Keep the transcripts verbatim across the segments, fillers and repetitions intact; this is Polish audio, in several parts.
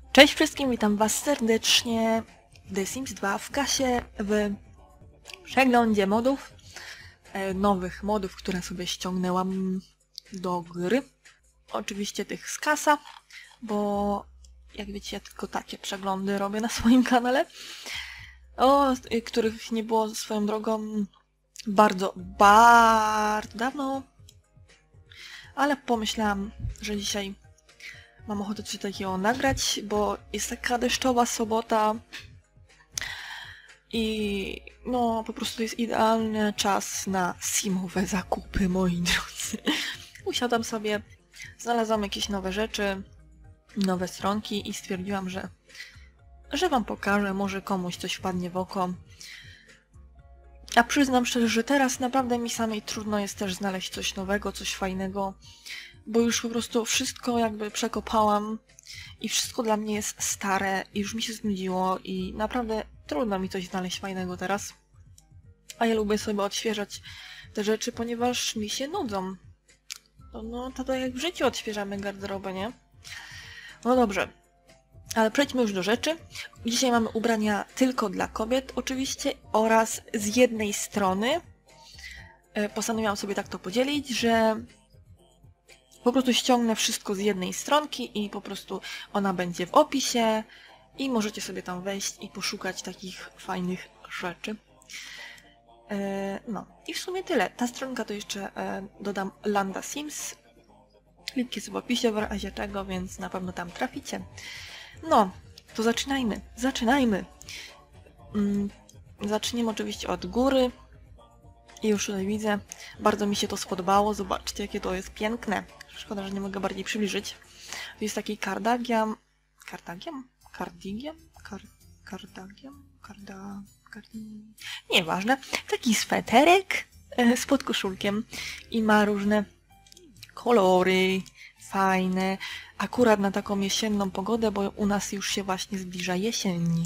Cześć wszystkim, witam was serdecznie w The Sims dwa w kasie w przeglądzie modów, e, nowych modów, które sobie ściągnęłam do gry. Oczywiście tych z kasa, bo jak wiecie ja tylko takie przeglądy robię na swoim kanale, o których nie było swoją drogą bardzo, bardzo dawno, ale pomyślałam, że dzisiaj mam ochotę coś takiego nagrać, bo jest taka deszczowa sobota i no po prostu jest idealny czas na simowe zakupy, moi drodzy. Usiadłam sobie, znalazłam jakieś nowe rzeczy, nowe stronki i stwierdziłam, że, że wam pokażę, może komuś coś wpadnie w oko. A przyznam szczerze, że teraz naprawdę mi samej trudno jest też znaleźć coś nowego, coś fajnego, bo już po prostu wszystko jakby przekopałam i wszystko dla mnie jest stare i już mi się znudziło i naprawdę trudno mi coś znaleźć fajnego teraz. A ja lubię sobie odświeżać te rzeczy, ponieważ mi się nudzą. No, no to tak jak w życiu odświeżamy garderobę, nie? No dobrze, ale przejdźmy już do rzeczy. Dzisiaj mamy ubrania tylko dla kobiet oczywiście oraz z jednej strony postanowiłam sobie tak to podzielić, że po prostu ściągnę wszystko z jednej stronki i po prostu ona będzie w opisie i możecie sobie tam wejść i poszukać takich fajnych rzeczy. E, no i w sumie tyle. Ta stronka to jeszcze e, dodam Landa Sims. Link jest w opisie w razie czego, więc na pewno tam traficie. No, to zaczynajmy. Zaczynajmy. Mm, zaczniemy oczywiście od góry. I już tutaj widzę, bardzo mi się to spodobało. Zobaczcie, jakie to jest piękne. Szkoda, że nie mogę bardziej przybliżyć. To jest taki kardagiam... Kardagiam? Kardigiam? Kar... Kardagiam? Karda... Kardi... Nieważne. Taki sweterek e, z podkoszulkiem i ma różne kolory fajne. Akurat na taką jesienną pogodę, bo u nas już się właśnie zbliża jesień.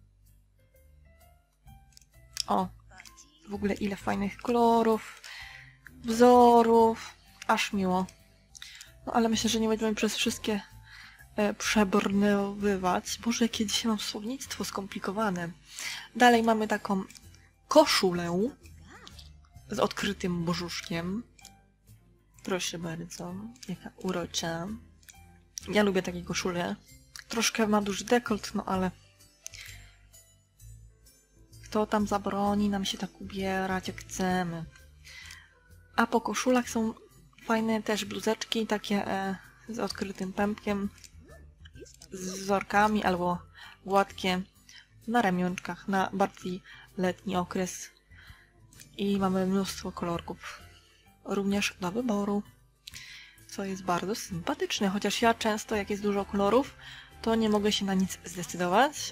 O! W ogóle ile fajnych kolorów, wzorów, aż miło. No ale myślę, że nie będziemy przez wszystkie e, przebrnęływać. Boże, jakie dzisiaj mam słownictwo skomplikowane. Dalej mamy taką koszulę z odkrytym brzuszkiem. Proszę bardzo, jaka urocza. Ja lubię takie koszule. Troszkę ma duży dekolt, no ale... Kto tam zabroni nam się tak ubierać, jak chcemy. A po koszulach są fajne też bluzeczki, takie e, z odkrytym pępkiem, z wzorkami albo gładkie na ramionczkach, na bardziej letni okres. I mamy mnóstwo kolorków, również do wyboru, co jest bardzo sympatyczne. Chociaż ja często, jak jest dużo kolorów, to nie mogę się na nic zdecydować.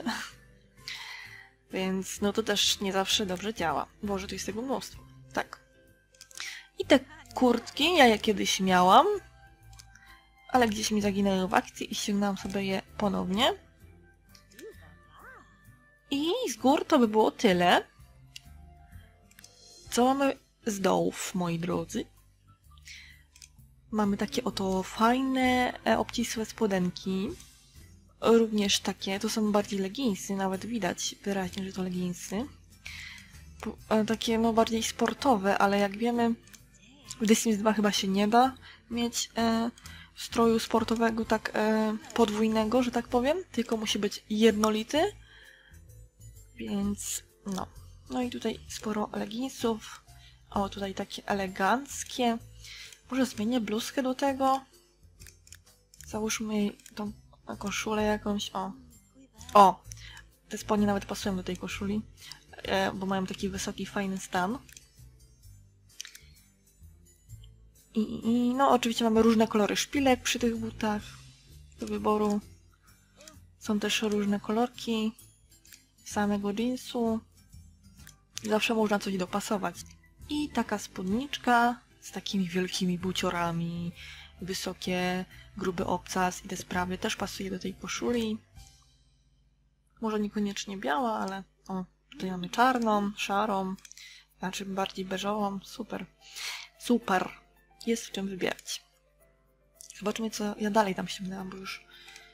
Więc no to też nie zawsze dobrze działa. Boże, tu jest tego mnóstwo. Tak. I te kurtki, ja je kiedyś miałam, ale gdzieś mi zaginęły w akcji i ściągnęłam sobie je ponownie. I z gór to by było tyle. Co mamy z dołów, moi drodzy? Mamy takie oto fajne, obcisłe spodenki. Również takie, to są bardziej leginsy, nawet widać wyraźnie, że to leginsy. Takie no bardziej sportowe, ale jak wiemy w The Sims dwa chyba się nie da mieć e, stroju sportowego tak e, podwójnego, że tak powiem, tylko musi być jednolity. Więc no. No i tutaj sporo leginsów. O, tutaj takie eleganckie. Może zmienię bluzkę do tego. Załóżmy jej tą na koszulę jakąś, o. O! Te spodnie nawet pasują do tej koszuli, e, bo mają taki wysoki, fajny stan. I, I no oczywiście mamy różne kolory szpilek przy tych butach do wyboru. Są też różne kolorki samego jeansu. Zawsze można coś dopasować. I taka spódniczka z takimi wielkimi buciorami. Wysokie, gruby obcas i te sprawy też pasuje do tej koszuli. Może niekoniecznie biała, ale o, tutaj mamy czarną, szarą, znaczy bardziej beżową. Super. Super. Jest w czym wybierać. Zobaczmy, co ja dalej tam ściągnęłam, bo już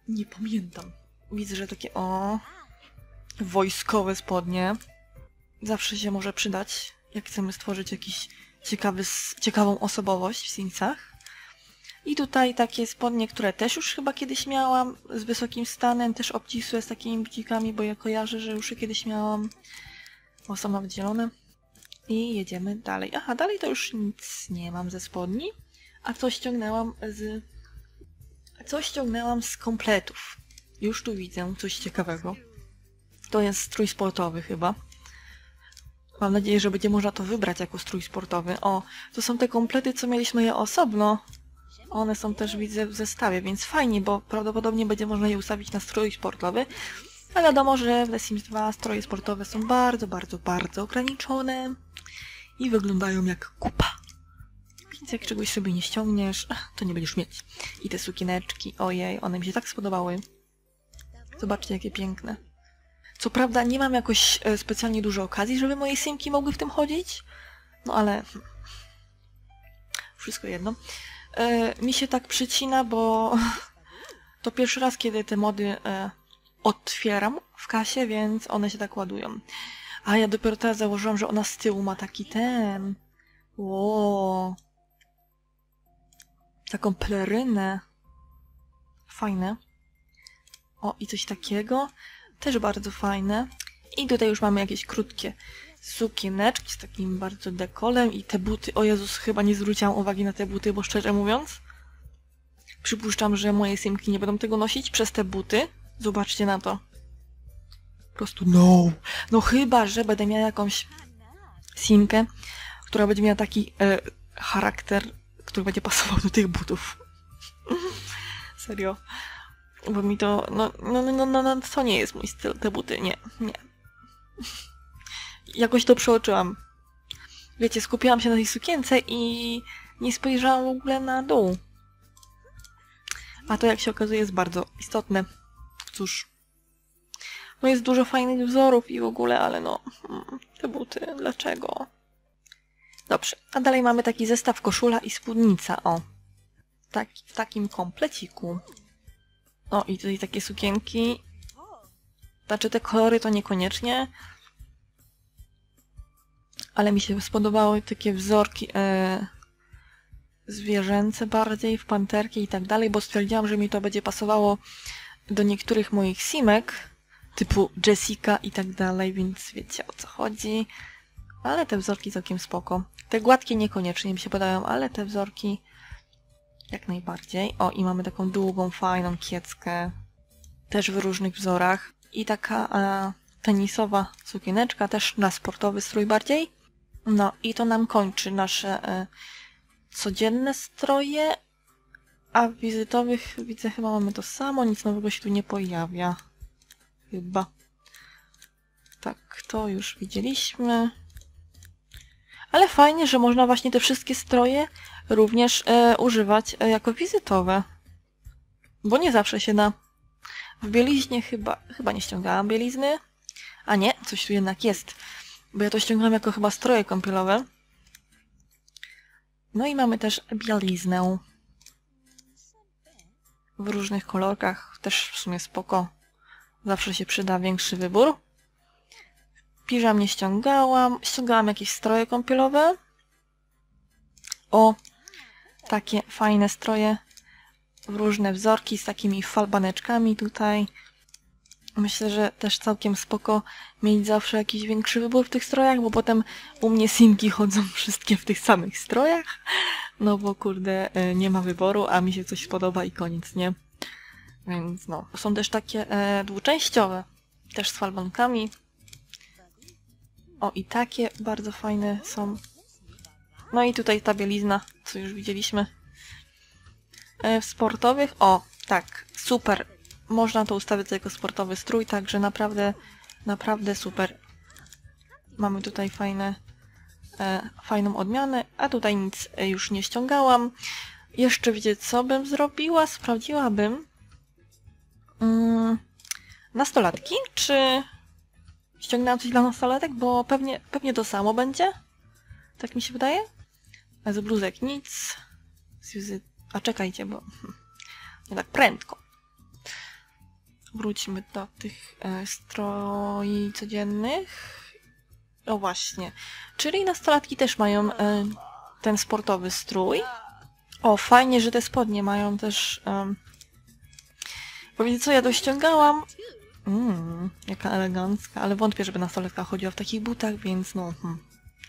Nie pamiętam. Widzę, że takie o wojskowe spodnie zawsze się może przydać, jak chcemy stworzyć jakiś ciekawy, ciekawą osobowość w Simsach. I tutaj takie spodnie, które też już chyba kiedyś miałam, z wysokim stanem, też obcisłe z takimi bucikami, bo ja kojarzę, że już je kiedyś miałam. O, są nawet zielone. I jedziemy dalej. Aha, dalej to już nic nie mam ze spodni. A coś ściągnęłam z... Coś ściągnęłam z kompletów. Już tu widzę coś ciekawego. To jest strój sportowy chyba. Mam nadzieję, że będzie można to wybrać jako strój sportowy. O, to są te komplety, co mieliśmy je osobno. One są też, widzę, w zestawie, więc fajnie, bo prawdopodobnie będzie można je ustawić na strój sportowy. A wiadomo, że w The Sims dwa stroje sportowe są bardzo, bardzo, bardzo ograniczone. I wyglądają jak kupa. Więc jak czegoś sobie nie ściągniesz, to nie będziesz mieć. I te sukieneczki, ojej, one mi się tak spodobały. Zobaczcie, jakie piękne. Co prawda nie mam jakoś e, specjalnie dużo okazji, żeby moje simki mogły w tym chodzić. No ale... Wszystko jedno. E, mi się tak przycina, bo... To pierwszy raz, kiedy te mody e, otwieram w kasie, więc one się tak ładują. A ja dopiero teraz założyłam, że ona z tyłu ma taki ten... Ło. Taką pelerynę. Fajne. O, i coś takiego. Też bardzo fajne. I tutaj już mamy jakieś krótkie sukieneczki z takim bardzo dekolem. I te buty, o Jezus, chyba nie zwróciłam uwagi na te buty, bo szczerze mówiąc, przypuszczam, że moje simki nie będą tego nosić przez te buty. Zobaczcie na to. Po prostu no. No chyba, że będę miała jakąś simkę, która będzie miała taki e, charakter, który będzie pasował do tych butów. Serio. Bo mi to... No, no, no, no, no, to nie jest mój styl, te buty. Nie, nie. Jakoś to przeoczyłam. Wiecie, skupiłam się na tej sukience i nie spojrzałam w ogóle na dół. A to, jak się okazuje, jest bardzo istotne. Cóż. No jest dużo fajnych wzorów i w ogóle, ale no... Te buty, dlaczego? Dobrze, a dalej mamy taki zestaw koszula i spódnica, o. Tak, w takim kompleciku. O, i tutaj takie sukienki. Znaczy te kolory to niekoniecznie. Ale mi się spodobały takie wzorki e, zwierzęce bardziej, w panterki i tak dalej, bo stwierdziłam, że mi to będzie pasowało do niektórych moich simek, typu Jessica i tak dalej, więc wiecie, o co chodzi. Ale te wzorki całkiem spoko. Te gładkie niekoniecznie mi się podobają, ale te wzorki jak najbardziej. O, i mamy taką długą, fajną kieckę. Też w różnych wzorach. I taka e, tenisowa sukieneczka, też na sportowy strój bardziej. No i to nam kończy nasze e, codzienne stroje. A w wizytowych, widzę, chyba mamy to samo. Nic nowego się tu nie pojawia. Chyba. Tak, to już widzieliśmy. Ale fajnie, że można właśnie te wszystkie stroje również e, używać e, jako wizytowe. Bo nie zawsze się da. W bieliźnie chyba, chyba nie ściągałam bielizny. A nie, coś tu jednak jest. Bo ja to ściągam jako chyba stroje kąpielowe. No i mamy też bieliznę. W różnych kolorkach. Też w sumie spoko. Zawsze się przyda większy wybór. Piżam nie ściągałam. Ściągałam jakieś stroje kąpielowe. O, takie fajne stroje. W różne wzorki z takimi falbaneczkami tutaj. Myślę, że też całkiem spoko mieć zawsze jakiś większy wybór w tych strojach, bo potem u mnie simki chodzą wszystkie w tych samych strojach. No bo kurde, nie ma wyboru, a mi się coś podoba i koniec, nie? Więc no, są też takie e, dwuczęściowe. Też z falbankami. O, i takie bardzo fajne są. No i tutaj ta bielizna, co już widzieliśmy. E, w sportowych, o, tak, super. Można to ustawić jako sportowy strój, także naprawdę, naprawdę super. Mamy tutaj fajne, e, fajną odmianę, a tutaj nic już nie ściągałam. Jeszcze wiecie, co bym zrobiła? Sprawdziłabym mm, nastolatki, czy ściągnęłam coś dla nastolatek, bo pewnie, pewnie to samo będzie. Tak mi się wydaje. A z bluzek nic. A czekajcie, bo nie tak prędko. wróćmy do tych e, stroi codziennych. O właśnie. Czyli nastolatki też mają e, ten sportowy strój. O, fajnie, że te spodnie mają też... Um, bo wiecie co, ja to ściągałam. Mmm, jaka elegancka, ale wątpię, żeby nastolatka chodziła w takich butach, więc no... Hmm.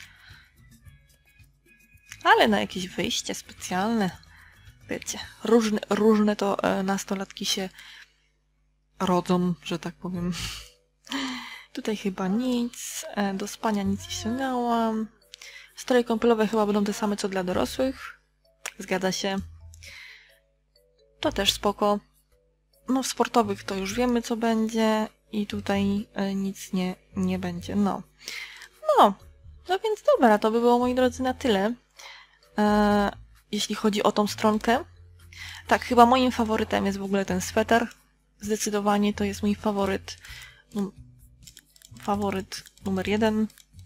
Ale na jakieś wyjście specjalne, wiecie, różne, różne to e, nastolatki się rodzą, że tak powiem. Tutaj chyba nic, e, do spania nic nie ściągałam. Stroje kąpielowe chyba będą te same co dla dorosłych. Zgadza się. To też spoko. No w sportowych to już wiemy co będzie i tutaj e, nic nie, nie będzie. No. No. No więc dobra, to by było moi drodzy na tyle. E, jeśli chodzi o tą stronkę. Tak, chyba moim faworytem jest w ogóle ten sweter. Zdecydowanie to jest mój faworyt. Num faworyt numer jeden.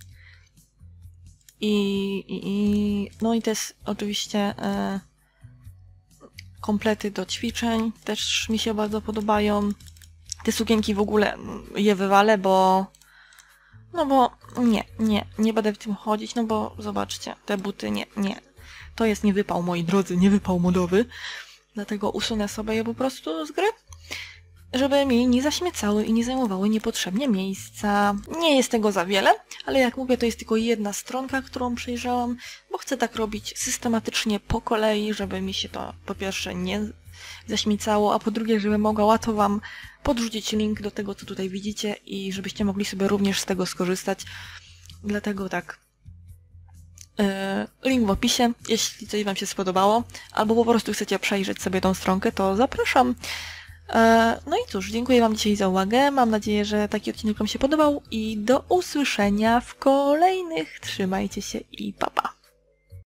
I, i, i no i też oczywiście e, komplety do ćwiczeń też mi się bardzo podobają. Te sukienki w ogóle je wywalę, bo no bo nie, nie, nie będę w tym chodzić, no bo zobaczcie, te buty nie, nie. To jest nie wypał, moi drodzy, nie wypał modowy. Dlatego usunę sobie je po prostu z gry, żeby mi nie zaśmiecały i nie zajmowały niepotrzebnie miejsca. Nie jest tego za wiele, ale jak mówię, to jest tylko jedna stronka, którą przejrzałam, bo chcę tak robić systematycznie po kolei, żeby mi się to po pierwsze nie zaśmiecało, a po drugie, żebym mogła łatwo wam podrzucić link do tego, co tutaj widzicie i żebyście mogli sobie również z tego skorzystać. Dlatego tak. Link w opisie, jeśli coś wam się spodobało, albo po prostu chcecie przejrzeć sobie tą stronkę, to zapraszam. No i cóż, dziękuję wam dzisiaj za uwagę, mam nadzieję, że taki odcinek wam się podobał i do usłyszenia w kolejnych. Trzymajcie się i pa pa!